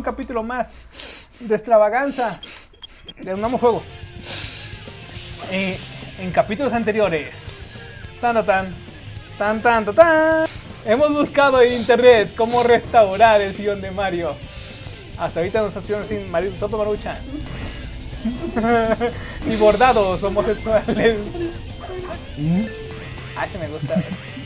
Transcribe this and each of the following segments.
un capítulo más de extravaganza de un nuevo juego. En capítulos anteriores, hemos buscado en internet cómo restaurar el sillón de Mario. Hasta ahorita nos opcionan sin Sopa Maruchan. Ni bordados homosexuales. Ah, ese me gusta.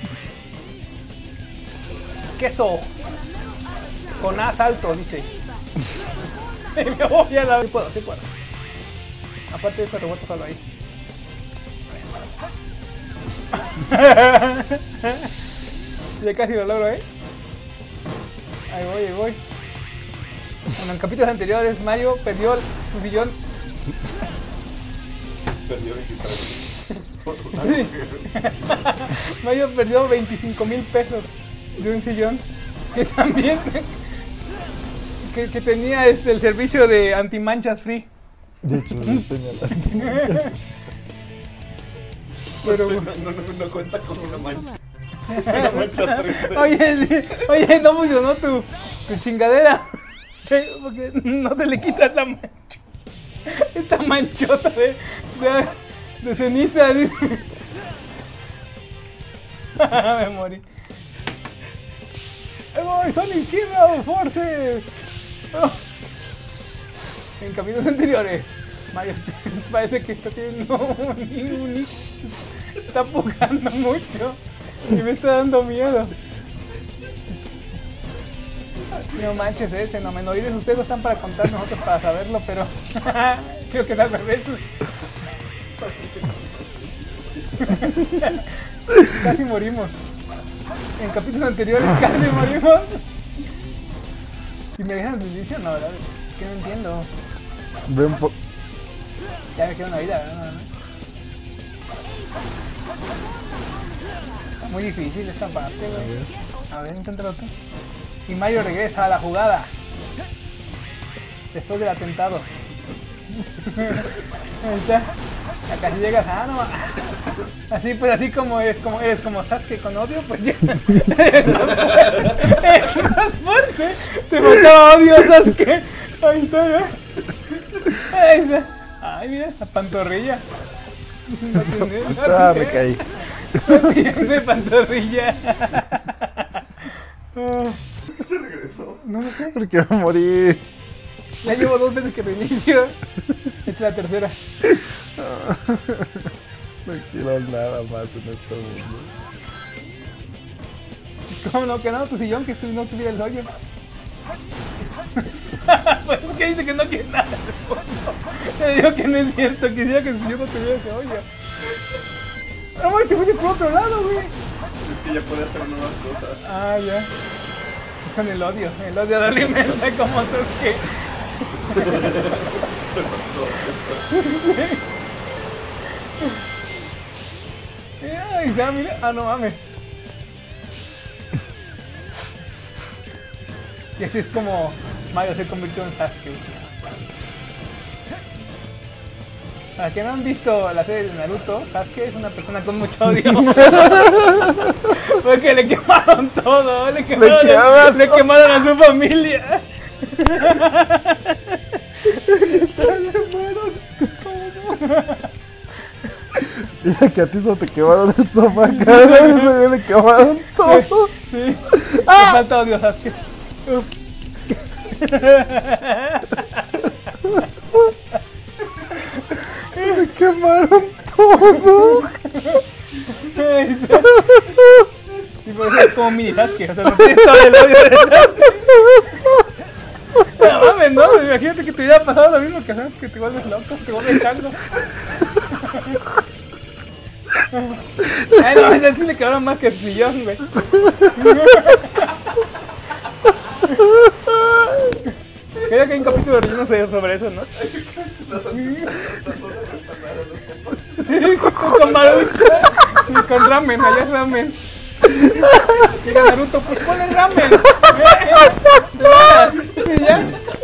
Queso con asalto, dice. Me voy a la... Sí puedo. Aparte de eso, revuelto solo ahí. Ya casi lo logro, ¿eh? Ahí voy. Bueno, en capítulos anteriores Mario perdió su sillón. Perdió 23. Sí. Mario perdió 25,000 pesos de un sillón que también que tenía el servicio de antimanchas free. De hecho, no tenía la... Pero no cuenta con una mancha. Una mancha triste. Oye, no funcionó tu chingadera. Porque no se le quita esta manchota de ceniza. Dice. Me morí. ¡Voy! ¡Sonic Hero Forces! Oh. En capítulos anteriores, Mario parece que está teniendo está pujando mucho y me está dando miedo. No manches, Xenomenoides, ustedes no están para contar, nosotros para saberlo, pero creo que es al revés. Casi morimos. En capítulos anteriores casi morimos. ¿Y me dejan su inicio? No, ¿verdad? Que no entiendo. Ve un poco. Ya me queda una vida, ¿verdad? Está muy difícil esta parte, güey. A ver, inténtalo tú. Y Mario regresa a la jugada. Después del atentado. Ahí está. Acá si llegas a... no, así pues, así como eres como Sasuke con odio, pues ya. Es más fuerte. Te faltaba odio, Sasuke. Ahí está, ya. Ahí está. Ay, mira, la pantorrilla. Ah, me caí. No tiene pantorrilla. ¿Por qué se regresó? No lo sé. Porque va a morir. Ya llevo 2 veces que reinicio. Esta es la tercera. No quiero nada más en este mundo. ¿Cómo no? Que no, tu sillón que no tuviera el hoyo. Pues que dice que no quiere nada. Te digo que no es cierto, quisiera que el sillón no tuviera ese hoyo. Pero güey, te fuiste por otro lado, güey. Es que ya puede hacer nuevas cosas. Ah, ya. Con el odio de alimenta como tú que... Ay, ya, mira. Ah, no mames. Y así es como Mario se convirtió en Sasuke. Para que no han visto la serie de Naruto, Sasuke es una persona con mucho odio. Porque le quemaron todo, le quemaron a su familia. Mira que a ti solo te quemaron el sofá, cara. Se le quemaron todo. Sí. ¡Ah! Me falta odio, Sasuke. Me quemaron todo. Y por eso es como mini Sasuke, o sea, no tienes todo el odio de Sasuke. No mames, no, imagínate que te hubiera pasado lo mismo que a Sasuke, te vuelves loco, te vuelves chango. Ay, no, a ese sí le quedaron más que el sillón, güey. Creo que hay un capítulo relleno sobre eso, ¿no? Con Marucha y con ramen, allá es ramen. Y Naruto, pues ponle ramen. Y ya.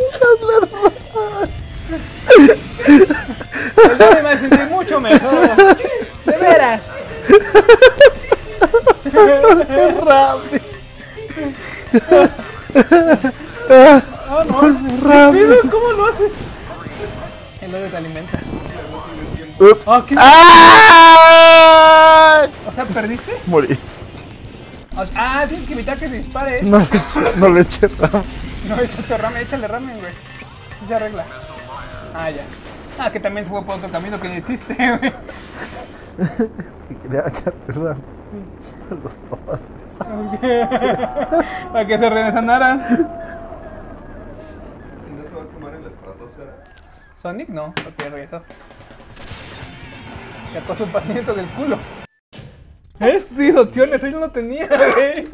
El ramen me va a sentir mucho mejor. De veras. Ramen. Ah, no. El odio te alimenta. Ups. Oh, ¿qué? ¡Ah! O sea, ¿perdiste? Morí. Ah, tienes que evitar que te dispare. No le eché RAM. No, échale ramen, güey. Sí se arregla. Ah, ya. Ah, que también se fue por otro camino que ni existe, güey. Es que quería echarle RAM a los papás de esas. Para que se resanaran. ¿Y no se va a quemar en la estratosfera? Sonic no te regresó. Sacó su patinito del culo. Sí, opciones, él no lo tenía, güey.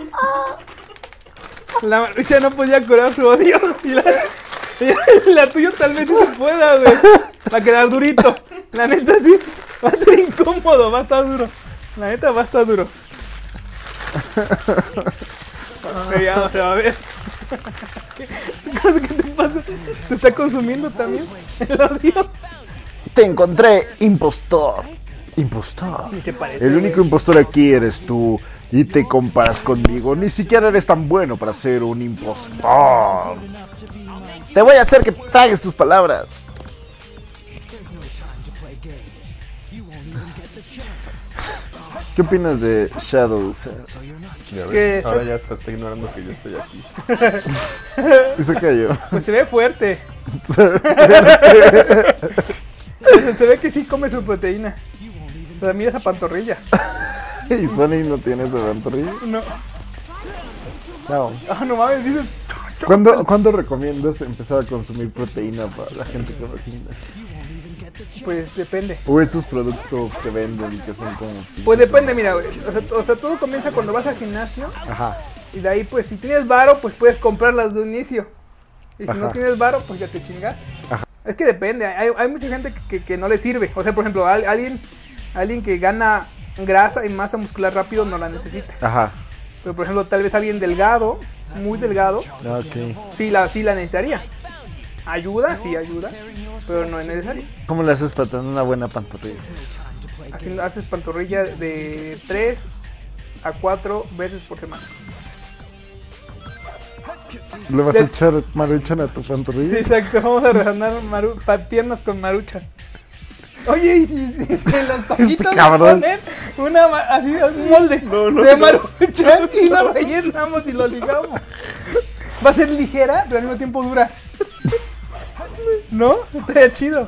La Marucha no podía curar su odio. Y la tuya tal vez sí se pueda, güey. Va a quedar durito. La neta sí. Va a ser incómodo, va a estar duro. La neta va a estar duro. Ya no se va a ver. ¿Qué te pasa? ¿Te está consumiendo también el odio? Te encontré, impostor. Impostor. Ni te parece, El único impostor aquí eres tú. Y te comparas conmigo. Ni siquiera eres tan bueno para ser un impostor. Te voy a hacer que tragues tus palabras. ¿Qué opinas de Shadows? Ya que ves, está- ahora ya está ignorando que yo estoy aquí. Y se cayó. Pues se ve fuerte. Se ve que sí come su proteína. O sea, mira esa pantorrilla. Y Sonic no tiene esa pantorrilla. No. No. Ah, no mames, dices. ¿Cuándo recomiendas empezar a consumir proteína para la gente que va al gimnasio? Pues depende. O esos productos que venden y que son como... Pues depende, mira, güey. O sea, todo comienza cuando vas al gimnasio. Ajá. Y de ahí, pues, si tienes varo, pues puedes comprarlas de un inicio. Y si Ajá. no tienes varo, pues ya te chingas. Ajá. Es que depende. Hay mucha gente que no le sirve. O sea, por ejemplo, alguien que gana grasa y masa muscular rápido no la necesita. Ajá. Pero, por ejemplo, tal vez alguien delgado, muy delgado, Ok. sí la necesitaría. Ayuda, sí ayuda, pero no es necesario. ¿Cómo le haces para tener una buena pantorrilla? Así haces pantorrilla de 3 a 4 veces por semana. ¿Le vas a echar maruchan a tu Sí, pantorrilla? exacto, vamos a resanar piernas con marucha. Oye, y si los taquitos le cabrón. ponen así, un molde de maruchan y lo rellenamos y lo ligamos. Va a ser ligera, pero al mismo tiempo dura. ¿No? Estaría chido.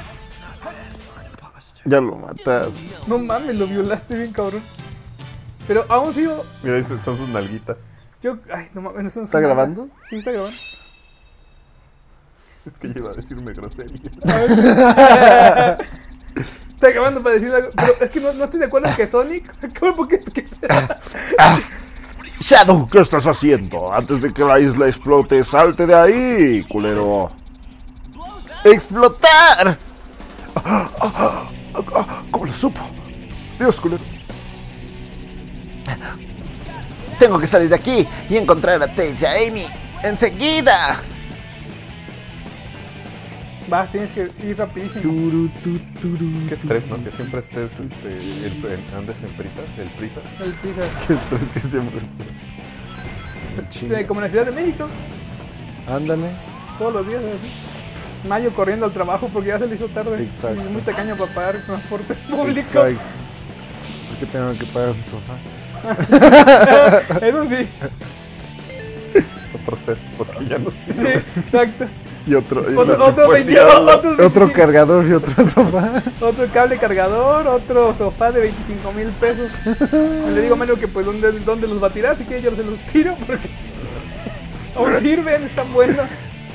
Ya lo matas. No mames, lo violaste bien, cabrón. Pero aún sigo. Mira, son sus nalguitas. Ay, no mames, eso no ¿Está nada. grabando? Sí, está grabando. Es que yo iba a decirme grosería. Está grabando para decir algo. Pero es que no estoy de acuerdo en que Sonic. ¿Por qué? Shadow, ¿qué estás haciendo? Antes de que la isla explote, salte de ahí, culero. ¡Explotar! ¿Cómo lo supo? Dios, culero. Tengo que salir de aquí y encontrar a Tails y a Amy. ¡Enseguida! Va, tienes que ir rapidísimo. Qué estrés, ¿no? Que siempre estés, andes en prisas, el prisas. El prisa. Qué estrés que siempre está. Como en la Ciudad de México, Ándale. todos los días así. Mayo corriendo al trabajo porque ya se le hizo tarde. Exacto. Y muy tacaño para pagar transporte público. Exacto. ¿Por qué tengo que pagar un sofá? Eso sí. Otro set, porque ya no Sí, sirve. exacto. Y otro, Otro otro cargador y otro sofá. Otro cable cargador, otro sofá de 25,000 pesos. Le digo a Manu que pues ¿dónde los va a tirar? Así que yo se los tiro porque aún sirven, están buenos.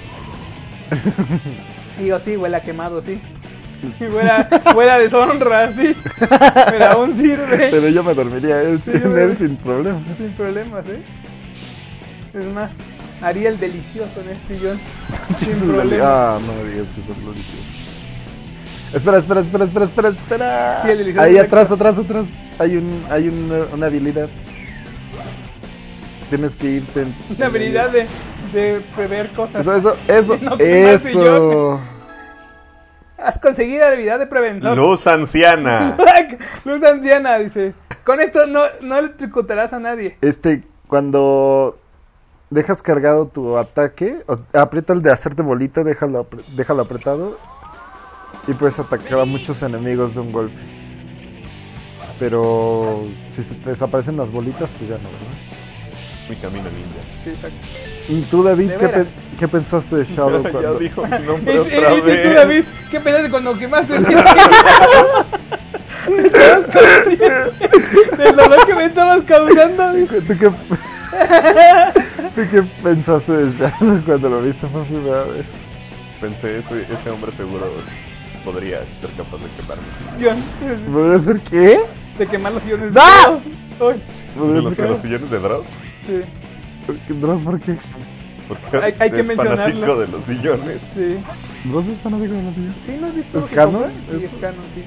Y digo, sí, huele a quemado, sí. Y huele a deshonra, sí. Pero aún sirve. Pero yo me dormiría Sí, en güey. él sin problema. Sin problemas, Es más, haría el delicioso en el sillón. Sin problema. Ah, no me digas que son deliciosos. Espera. Sí, el delicioso Ahí es atrás. Hay una habilidad. Tienes que irte. Una habilidad de prever cosas. Eso. No quemar Eso. Has conseguido la habilidad de prevención. Luz anciana. Luz anciana, dice. Con esto no electrocutarás a nadie. Cuando dejas cargado tu ataque, aprieta el de hacerte bolita, déjalo apretado y puedes atacar a muchos enemigos de un golpe. Pero si se te desaparecen las bolitas, pues ya no, ¿verdad? Mi camino ninja. Sí, exacto. ¿Y tú, David, ¿De veras? qué pensaste de Shadow Ya cuando... dijo mi nombre ¿Y otra tú, vez. David, qué pensaste cuando quemaste? Del dolor que me estabas causando. ¿Tú qué pensaste de Shadow cuando lo viste por primera vez? Pensé, ese hombre seguro podría ser capaz de quemarme. ¿Podría ser qué? De quemar los sillones. ¡Ah! Ay, ¿Podría ¿De ser los sillones de Dross? sí, ¿Dross por qué? Porque Hay que es fanático mencionarlo. de los sillones. sí. ¿Dross es fanático de la silla? ¿Sí no has visto ¿Es lo que canon? compra? Sí, es canon, sí.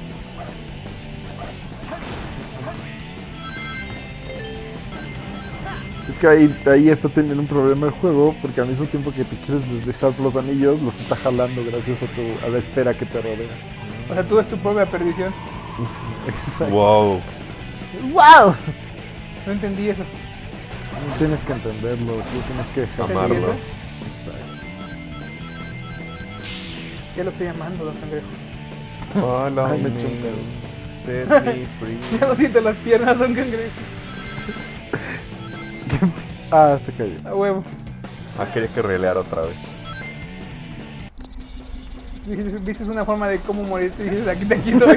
Es que ahí está teniendo un problema el juego, porque al mismo tiempo que te quieres deslizar por los anillos, los está jalando gracias a la esfera que te rodea. O sea, tú es tu propia perdición. Sí, exacto. Wow. ¡Wow! No entendí eso. No tienes que entenderlo, tú tienes que dejar. Amarlo. Exacto. Ya lo estoy llamando, don Cangrejo. Follow Ay, me me, choca. set me free. Ya lo siento en las piernas, don Cangrejo. Ah, se cayó. A huevo. Ah, quería que relear otra vez. Viste una forma de cómo morir y dices, aquí soy.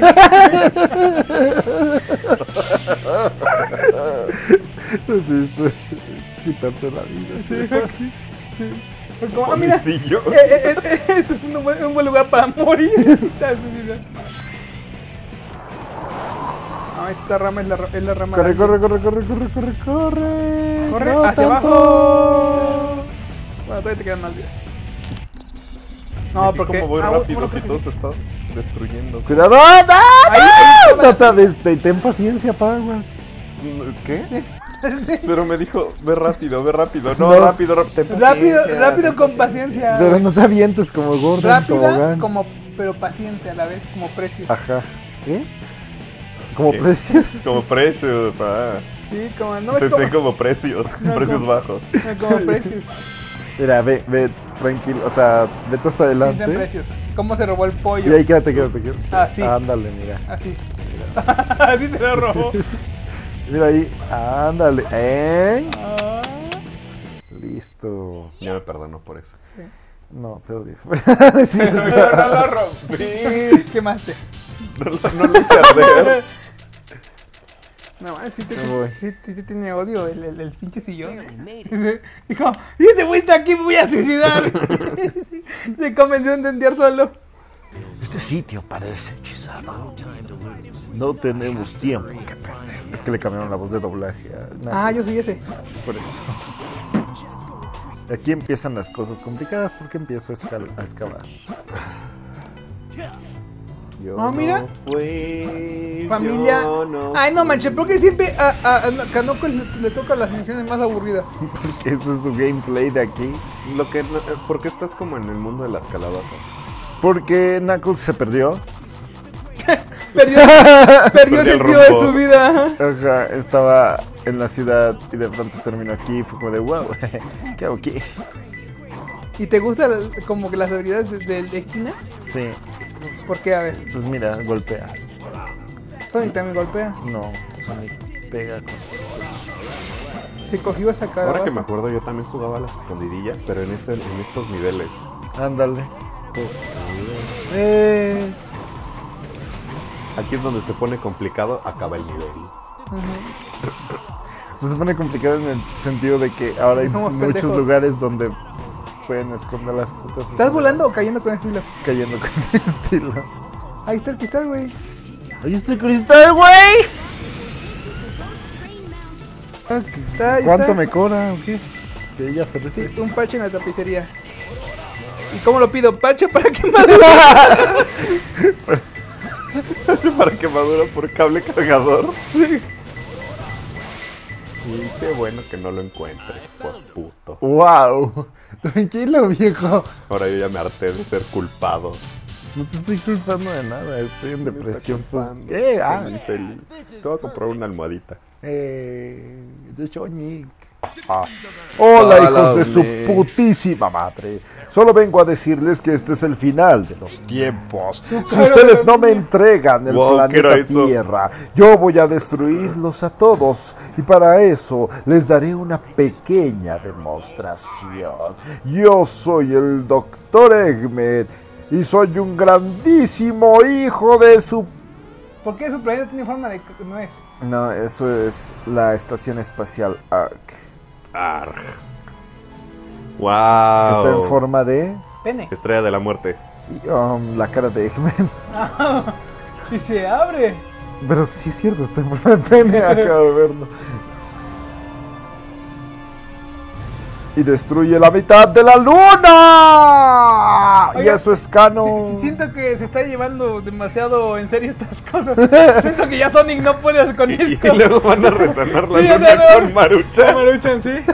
Sí, esto quitarte la vida. Sí, fácil. sí. Pues como, mira, Pobrecillo. este es un buen lugar para morir. No, esta rama es la rama. Corre, grande. corre. Corre No hacia tanto. abajo. Bueno, todavía te quedan más vidas. No, Aquí porque. como voy bueno, rápido si porque todo se está destruyendo. Cuidado, ¡no! Ten paciencia, Power. ¿Qué? Pero me dijo, ve rápido. No, No. rápido, ten paciencia, rápido ten con paciencia. Pero no te avientes como Gordon Rápida, Tobogán. pero paciente a la vez, como precio. Ajá. ¿Qué? ¿Como ¿Qué? precios? Como precios, Sí, como no es Intenté como, como precios, No, precios como- bajos. como precios. Mira, ve, tranquilo. O sea, vete hasta Piensa en adelante. precios. ¿Cómo se robó el pollo? Y ahí quédate. Así. Ándale, mira. Así. Así te lo robó. Mira ahí. Ándale. Ah. Listo. Ya me perdonó por eso. No, te odio. Sí. Pero no lo rompí. Quemaste. No lo hice arder. No, sí Me voy. te tiene odio el pinche sillón. Dijo, y ese güey está aquí, me voy a suicidar. Se convenció de entender solo. Este sitio parece hechizado. No tenemos tiempo que perder. Es que le cambiaron la voz de doblaje a Yo sí ese. Por eso. Aquí empiezan las cosas complicadas porque empiezo a excavar. Yo mira. no fui, Familia. yo no Ay, no fui. manches, porque siempre a Kanoko le tocan las misiones más aburridas. Ese es su gameplay de aquí. ¿Por qué estás como en el mundo de las calabazas? Porque Knuckles se perdió. Perdió el Perdió el sentido de rumbo. su vida. Ajá, estaba en la ciudad y de pronto terminó aquí y fue como de wow, ¿qué hago aquí? ¿Y te gustan como que las habilidades de esquina? Sí, ¿Por qué? A ver, pues mira, golpea. Sonic también golpea. No, Sonic pega con... Se cogió esa cara. Ahora que me acuerdo, yo también jugaba a las escondidillas, pero en estos niveles. Ándale. Aquí es donde se pone complicado, acaba el nivel. Se pone complicado en el sentido de que ahora hay Somos muchos pendejos. lugares donde pueden esconder las putas. ¿Estás volando o cayendo con estilo? Cayendo con estilo. Ahí está el cristal, güey. ¡Ahí está el cristal, güey! Ahí ¿Cuánto está. me cobra o qué? Que ella se Sí, recibe. un parche en la tapicería. ¿Y cómo lo pido? ¿Parche para qué más? Para quemadura por cable cargador. Y qué bueno que no lo encuentre, por puto. ¡Wow! Tranquilo, viejo. Ahora yo ya me harté de ser culpado. No te estoy culpando de nada, estoy en depresión. Pues, Estoy infeliz. Te voy a comprar una almohadita. de Sonic. Hola, Hola, hijos de su Ole. putísima madre. Solo vengo a decirles que este es el final de los tiempos. Si cara ustedes de no me entregan el Wow, ¿qué era planeta eso? Tierra, yo voy a destruirlos a todos. Y para eso les daré una pequeña demostración. Yo soy el Dr. Eggman y soy un grandísimo hijo de su... ¿Por qué su planeta tiene forma de nuez? No, eso es la estación espacial ARC. Arg. Que está en Wow. forma de... Pene. Estrella de la muerte. la cara de Eggman. Y se abre. Pero sí es cierto, está en forma de pene, acabo de verlo. Y destruye la mitad de la luna. Y Oiga, eso es canon. Sí, siento que se está llevando demasiado en serio estas cosas. Siento que ya Sonic no puede con Y esto. luego van a resonar la Sí, o luna sea, no. con Maruchan. Maruchan, sí.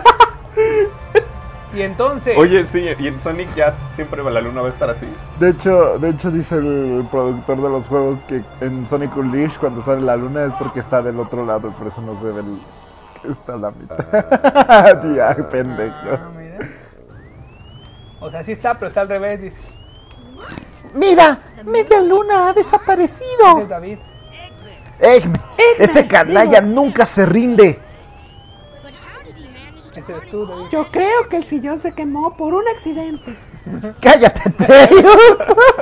Y entonces... Oye, sí, y en Sonic ya siempre la luna va a estar así. De hecho dice el productor de los juegos que en Sonic Unleashed cuando sale la luna es porque está del otro lado, por eso no se ve que está a la mitad. Tía, pendejo. Mira. O sea, sí está, pero está al revés, dice. Mira, media luna ha desaparecido. Ese es David. Eggman, ese canalla nunca se rinde. Ese eres tú, David. Yo creo que el sillón se quemó por un accidente. Cállate, Tails.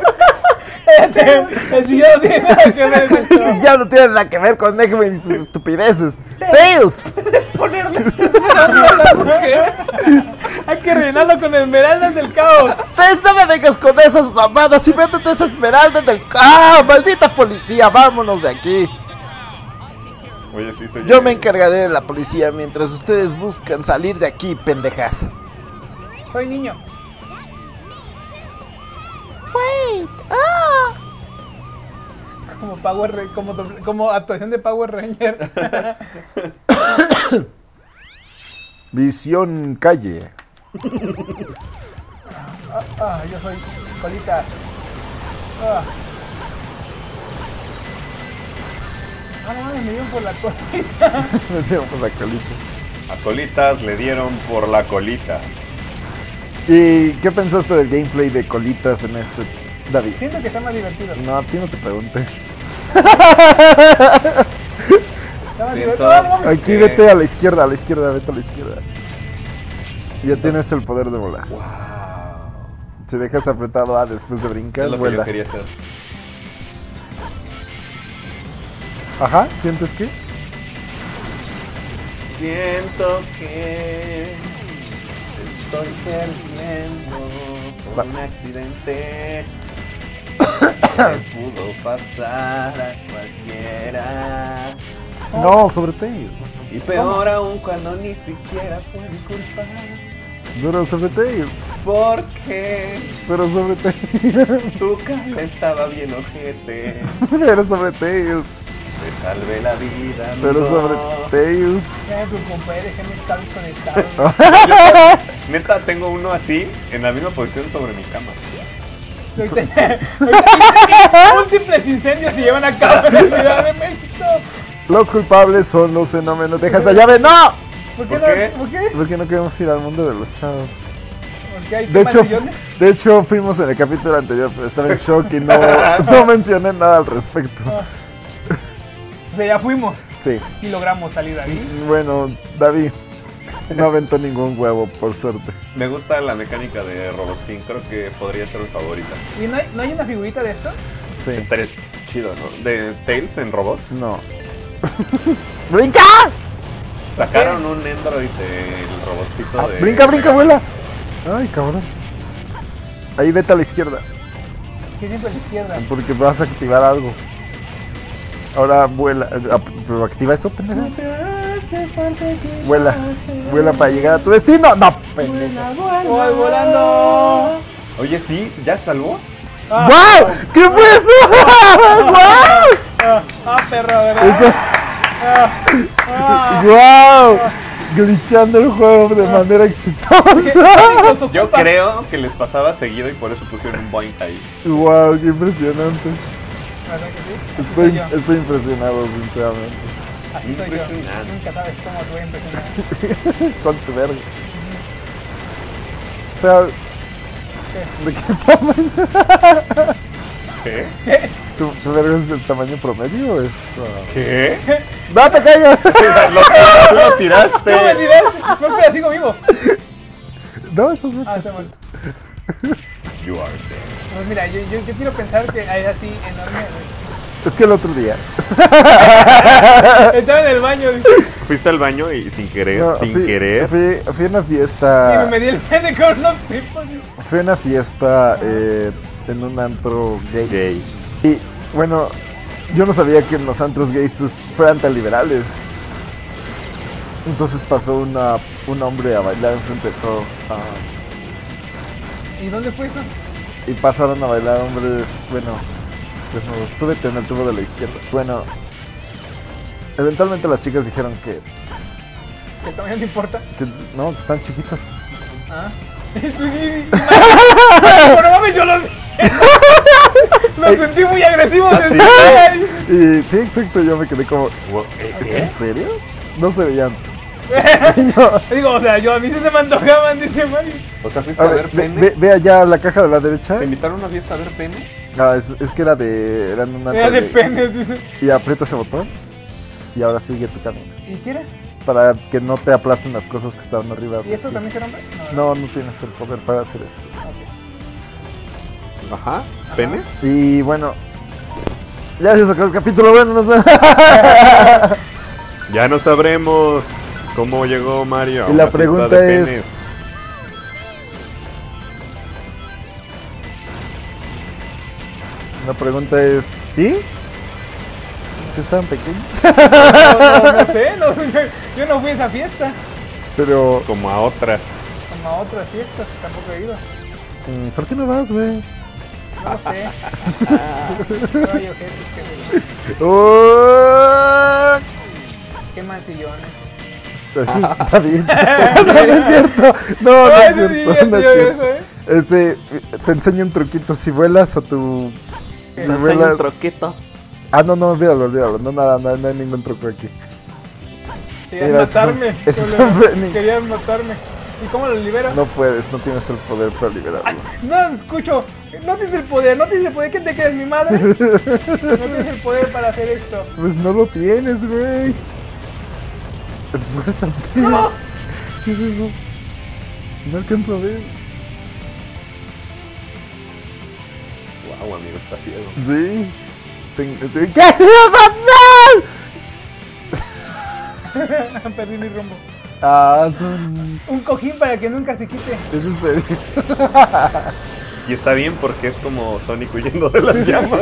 El sillón no tiene nada que ver con esto. Si ya no tiene nada que ver con Eggman y sus estupideces. Tails. Ponerle esmeraldas a la mujer. Hay que rellenarlo con esmeraldas del caos. Tails, no me vengas con esas mamadas y métete esa esmeralda del... ¡Ah, maldita policía! Vámonos de aquí. Oye, sí, soy Yo me encargaré de la policía mientras ustedes buscan salir de aquí, pendejas. Soy niño. Wait, ah. Como como actuación de Power Ranger. Visión calle. Yo soy colita. No, me dieron por la colita. Por la colita. A colitas le dieron por la colita. ¿Y qué pensaste del gameplay de colitas en este, David? Siento que está más divertido. No, a ti no te pregunté. Está más Siento- divertido. Vamos. Aquí vete a la izquierda, vete a la izquierda. Y ya tienes el poder de volar. Wow. Si dejas apretado A después de brincar, Es lo que yo vuelas. quería hacer. Ajá, ¿sientes qué? Siento que estoy perdiendo por un accidente que pudo pasar a cualquiera. No, sobre Tails. Y peor aún cuando ni siquiera fue mi culpa. Pero sobre Tails. Porque Pero sobre Tails. tu cara estaba bien ojete. Pero sobre Tails. Te salvé la vida. Pero amigo. sobre Tails. Ya me preocupé, dejé mis cables conectados. Neta, tengo uno así, en la misma posición sobre mi cama. Ahorita múltiples incendios se llevan a cabo en la Ciudad de México. Los culpables son los fenómenos. ¡Deja esa llave! ¡No! ¿Por ¿Por qué? qué? ¿Por qué? Porque no queremos ir al mundo de los chavos. Porque hay De temas hecho, millones. fuimos en el capítulo anterior, pero estaba en shock y no mencioné nada al respecto. O sea, ya fuimos Sí. y logramos salir de ahí. Bueno, David no aventó ningún huevo, por suerte. Me gusta la mecánica de Robotzin, creo que podría ser mi favorita. ¿Y no hay una figurita de esto? Sí. Estaría chido, ¿no? De Tails en robot. No. ¡Brinca! Sacaron un Android del robotcito de... ¡Brinca, vuela! Ay, cabrón. Ahí vete a la izquierda, Que siempre a la izquierda. porque vas a activar algo. Ahora vuela. ¿Pero activa eso, pendeja? Vuela. Vuela para llegar a tu destino. ¡No, pendeja! ¡Voy volando! Oye, sí, ¿ya salvó? ¡Wow! ¿Qué fue eso? ¡Wow! Perro, ¿verdad? Eso. ¡Wow! Glitchando el juego de manera exitosa. Yo creo que les pasaba seguido y por eso pusieron un boing ahí. ¡Wow! ¡Qué impresionante! ¿Verdad que sí? Así soy yo. Estoy impresionado, sinceramente. Así soy yo. Impresionante. Nunca sabes cómo te voy a impresionar. Con tu verga. O sea, ¿de qué tamaño? ¿Qué? ¿Tu verga es del tamaño promedio o es...? ¿Qué? ¡No te caigas! Tú lo tiraste. No me dirás, no, espera, sigo vivo. No, estás bien. Ah, está muerto. You are dead. Pues mira, yo quiero pensar que es así enorme, güey. Es que el otro día... Estaba en el baño, dice, Fuiste al baño y sin querer, No, sin fui- querer. Fui a una y fiesta... me di el pene con los tipos. Fui a una fiesta en un antro gay. Gay. Y bueno, yo no sabía que en los antros gays pues fueran tan liberales. Entonces pasó un hombre a bailar enfrente de todos. ¿Y dónde fue eso? Y pasaron a bailar hombres, bueno, desnudos. Súbete en el tubo de la izquierda. Bueno, eventualmente las chicas dijeron que ¿Que el tamaño no importa? no, que están chiquitas. Ah. Pero no mames, yo los sentí muy agresivos. ¿Ah, sí? Ay. Y sí, exacto, yo me quedé como, ¿es en serio? No se veían. Digo, o sea, a mí sí se me antojaban, dice Mario. O sea, fuiste A a ver, ver pene. ve allá a la caja de la derecha. ¿Te invitaron a una fiesta a ver pene? Ah, es que eran una Era de penes, dice. y aprieta ese botón y ahora sigue tu camino ¿Y qué era? para que no te aplasten las cosas que estaban arriba. ¿Y esto también será hombre? No tienes el poder para hacer eso. Ok. Ajá. ¿Penes? Y bueno, ya se sacó el capítulo. Bueno, nos vemos. Ya no sabremos cómo llegó Mario. a Y la una fiesta pregunta de es- penes. La pregunta es, ¿sí? ¿Sí estaban pequeños? No sé, yo no fui a esa fiesta. Pero, Como a otras. Como a otras fiestas, tampoco he ido. ¿por qué no vas, güey? No lo sé. No hay ojetes que ¡Oh! qué mancillones. Eso está bien. No es cierto. No Ay, es sí, cierto. ya No es te digo cierto. eso, Te enseño un truquito. Si vuelas a tu... Si Se hace vuelas... un troquito. Ah, no, olvídalo. No, nada, no hay ningún truco aquí. Querían Mira, esos son- matarme. esos Julio. son Fénix. Querían matarme. ¿Y cómo lo libero? No puedes, no tienes el poder para liberarlo. No, escucho. No tienes el poder, ¿Quién te crees, mi madre? No tienes el poder para hacer esto. Pues no lo tienes, güey. Esfuérzate. ¡No! ¿Qué es eso? No alcanzo a ver. Wow, amigo, está ciego. Sí. ¿Qué va a pasar? Perdí mi rumbo. Ah, son... Un cojín para que nunca se quite. Es en serio. Y está bien porque es como Sonic huyendo de las llamas.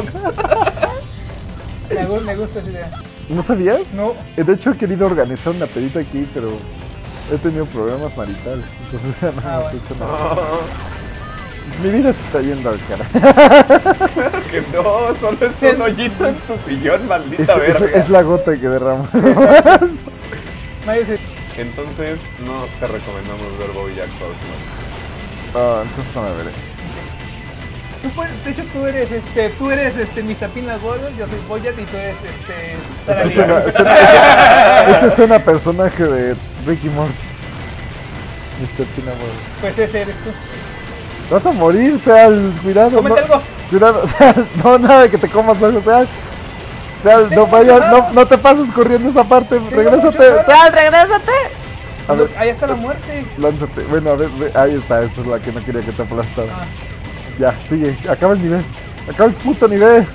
Me gusta esa idea. ¿No sabías? No. De hecho, he querido organizar una pedita aquí, pero he tenido problemas maritales. Entonces ya no hemos Bueno. hecho nada. Mi vida se está yendo al cara. Que no, solo es un hoyito en tu sillón, maldita Es verga. la gota que derrama. Mario se... Entonces, no te recomendamos ver BoJack Horseman. Entonces no me veré. De hecho, tú eres Mr. Peanut Butter, yo soy Boyat y tú eres Ese Sarah suena- ese suena a personaje de Ricky Morty. Mr. Peanut Butter. Pues ese eres tú. Vas a morir, Sal. Cuidado. Cómete no, algo. Cuidado, Sal. No, nada de que te comas algo, Sal. Sal, no vayas, no te pases corriendo esa parte. Regrésate. mucho Sal, regrésate. A ver, Ahí está la muerte. lánzate. Bueno, a ver, ahí está. Esa es la que no quería que te aplastara. Ah. Ya, sigue. Acaba el nivel. Acaba el puto nivel.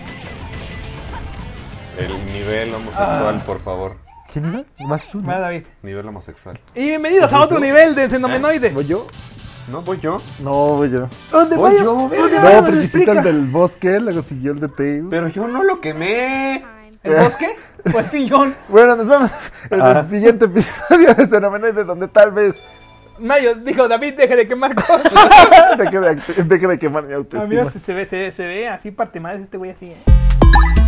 El nivel homosexual, por favor. ¿Quién era? ¿Más tú? Va, ¿No? David. Nivel homosexual. Y bienvenidos a otro nivel de Fenomenoide. ¿Voy yo? ¿No voy yo? No, voy yo. ¿Dónde Voy vaya? yo, ¿Dónde verga. vaya? No, porque hiciste el del bosque, luego siguió el de Tails. Pero yo no lo quemé. ¿El bosque? ¿O el sillón? Bueno, nos vemos en el siguiente episodio de Fenomenoide, donde tal vez Mario dijo, David, deje de quemar cosas. deje de quemar mi Ah, autoestima. mira, se ve así parte más este güey así.